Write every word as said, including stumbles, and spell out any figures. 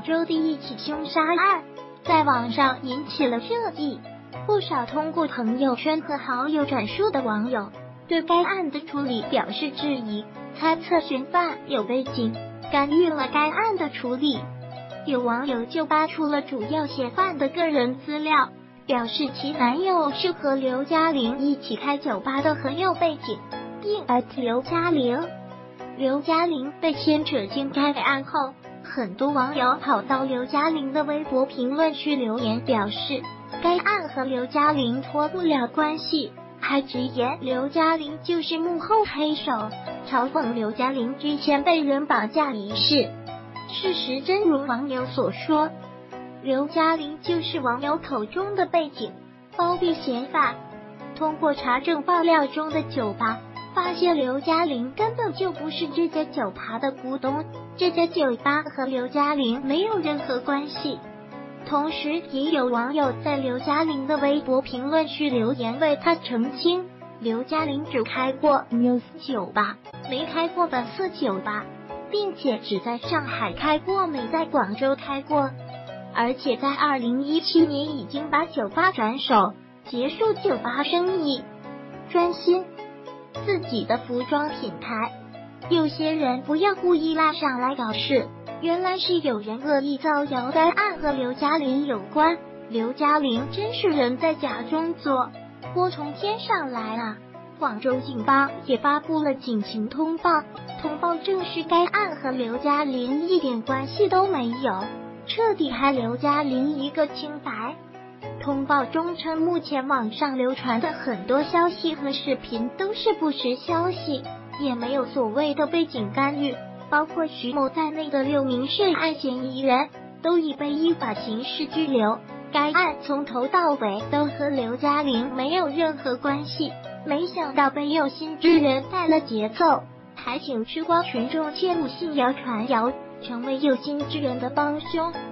广州的一起凶杀案，在网上引起了热议。不少通过朋友圈和好友转述的网友对该案的处理表示质疑，猜测嫌犯有背景，干预了该案的处理。有网友就扒出了主要嫌犯的个人资料，表示其男友是和刘嘉玲一起开酒吧的很有背景，并艾特刘嘉玲。刘嘉玲被牵扯进该案后，很多网友跑到刘嘉玲的微博评论区留言，表示该案和刘嘉玲脱不了关系，还直言刘嘉玲就是幕后黑手，嘲讽刘嘉玲之前被人绑架一事。事实真如网友所说，刘嘉玲就是网友口中的背景，包庇嫌犯。通过查证爆料中的酒吧，发现刘嘉玲根本就不是这家酒吧的股东，这家酒吧和刘嘉玲没有任何关系。同时也有网友在刘嘉玲的微博评论区留言为她澄清，刘嘉玲只开过 Muse 酒吧，没开过本色酒吧，并且只在上海开过，没在广州开过。而且在二零一七年已经把酒吧转手，结束酒吧生意，专心自己的服装品牌。有些人不要故意拉上来搞事，原来是有人恶意造谣该案和刘嘉玲有关。刘嘉玲真是人在家中坐，锅从天上来啊！广州警方也发布了警情通报，通报证实该案和刘嘉玲一点关系都没有，彻底害刘嘉玲一个清白。通报中称，目前网上流传的很多消息和视频都是不实消息，也没有所谓的背景干预，包括徐某在内的六名涉案嫌疑人都已被依法刑事拘留。该案从头到尾都和刘嘉玲没有任何关系，没想到被有心之人带了节奏，还请吃瓜群众切勿信谣传谣，成为有心之人的帮凶。